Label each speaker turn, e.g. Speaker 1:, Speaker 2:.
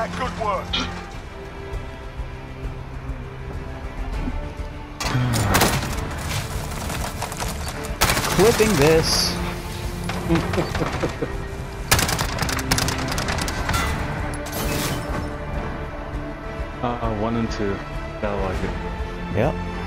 Speaker 1: Alright, good work.
Speaker 2: Clipping this.
Speaker 3: 1 and 2. Gotta like it.
Speaker 2: Yep.